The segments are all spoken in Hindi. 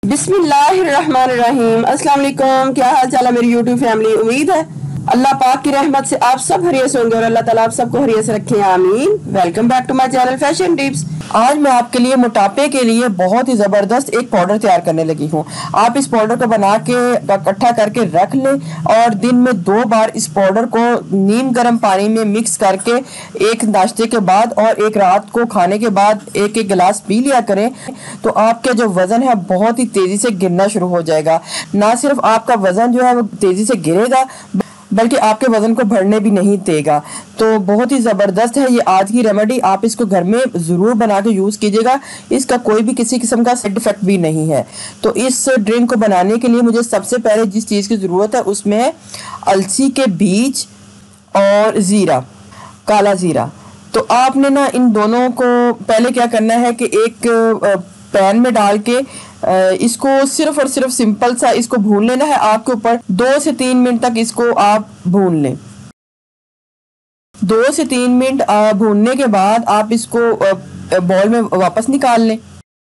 बिस्मिल्लाहिर्रहमानिर्रहीम। अस्सलाम वालेकुम। क्या हाल चाल है मेरी यूट्यूब फैमिली। उम्मीद है अल्लाह पाक की रहमत से आप सब हरियत से होंगे और अल्लाह ताला आप सबको हरियत से रखे, आमीन। Welcome back to my channel fashion tips. आज मैं आपके लिए मोटापे के लिए बहुत ही ज़बरदस्त एक पाउडर तैयार करने लगी हूँ। आप इस पाउडर को बना के इकट्ठा करके रख लें और दिन में 2 बार इस पाउडर को नीम गर्म पानी में मिक्स करके एक नाश्ते के बाद और एक रात को खाने के बाद एक एक गिलास पी लिया करें तो आपके जो वज़न है बहुत ही तेज़ी से गिरना शुरू हो जाएगा। ना सिर्फ आपका वज़न जो है वो तेज़ी से गिरेगा बल्कि आपके वजन को बढ़ने भी नहीं देगा। तो बहुत ही ज़बरदस्त है ये आज की रेमेडी। आप इसको घर में ज़रूर बना के यूज़ कीजिएगा। इसका कोई भी किसी किस्म का साइड इफ़ेक्ट भी नहीं है। तो इस ड्रिंक को बनाने के लिए मुझे सबसे पहले जिस चीज़ की ज़रूरत है उसमें है अलसी के बीज और ज़ीरा, काला ज़ीरा। तो आपने ना इन दोनों को पहले क्या करना है कि एक पैन में डाल के इसको सिर्फ और सिर्फ सिंपल सा इसको भून लेना है। आपके ऊपर 2 से 3 मिनट तक इसको आप भून लें। 2 से 3 मिनट भूनने के बाद आप इसको बॉल में वापस निकाल लें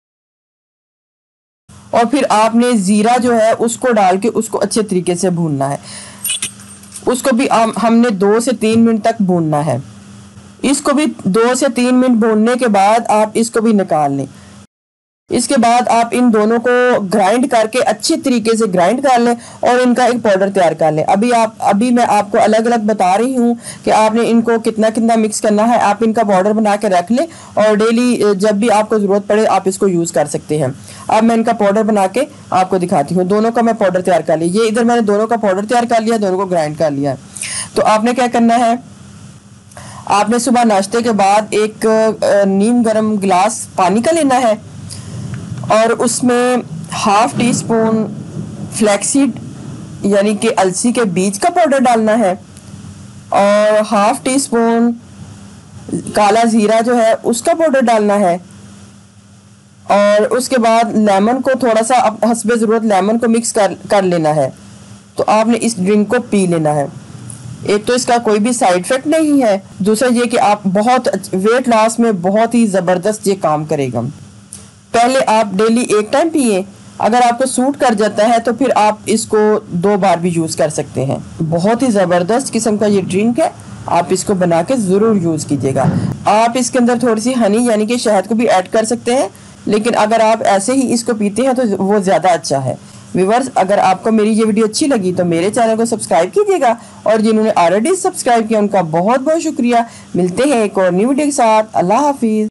और फिर आपने ज़ीरा जो है उसको डाल के उसको अच्छे तरीके से भूनना है। उसको भी हमने 2 से 3 मिनट तक भूनना है। इसको भी 2 से 3 मिनट भूनने के बाद आप इसको भी निकाल लें। इसके बाद आप इन दोनों को ग्राइंड करके अच्छे तरीके से ग्राइंड कर लें और इनका एक पाउडर तैयार कर लें। अभी मैं आपको अलग अलग बता रही हूँ कि आपने इनको कितना कितना मिक्स करना है। आप इनका पाउडर बना के रख लें और डेली जब भी आपको ज़रूरत पड़े आप इसको यूज़ कर सकते हैं। अब मैं इनका पाउडर बना के आपको दिखाती हूँ। दोनों का मैं पाउडर तैयार कर लिया। ये इधर मैंने दोनों का पाउडर तैयार कर लिया, दोनों को ग्राइंड कर लिया। तो आपने क्या करना है, आपने सुबह नाश्ते के बाद एक नीम गर्म गिलास पानी का लेना है और उसमें ½ टी स्पून फ्लैक्सीड यानी कि अलसी के बीज का पाउडर डालना है और ½ टी स्पून काला ज़ीरा जो है उसका पाउडर डालना है और उसके बाद लेमन को थोड़ा सा हस्बे ज़रूरत लेमन को मिक्स कर लेना है। तो आपने इस ड्रिंक को पी लेना है। एक तो इसका कोई भी साइड इफ़ेक्ट नहीं है, दूसरा ये कि आप बहुत वेट लॉस में बहुत ही ज़बरदस्त ये काम करेगा। पहले आप डेली एक टाइम पिए, अगर आपको सूट कर जाता है तो फिर आप इसको 2 बार भी यूज़ कर सकते हैं। बहुत ही ज़बरदस्त किस्म का ये ड्रिंक है, आप इसको बना के ज़रूर यूज़ कीजिएगा। आप इसके अंदर थोड़ी सी हनी यानी कि शहद को भी ऐड कर सकते हैं, लेकिन अगर आप ऐसे ही इसको पीते हैं तो वो ज़्यादा अच्छा है। व्यूअर्स, अगर आपको मेरी ये वीडियो अच्छी लगी तो मेरे चैनल को सब्सक्राइब कीजिएगा और जिन्होंने ऑलरेडी सब्सक्राइब किया उनका बहुत बहुत शुक्रिया। मिलते हैं एक और न्यू वीडियो के साथ। अल्लाह हाफिज़।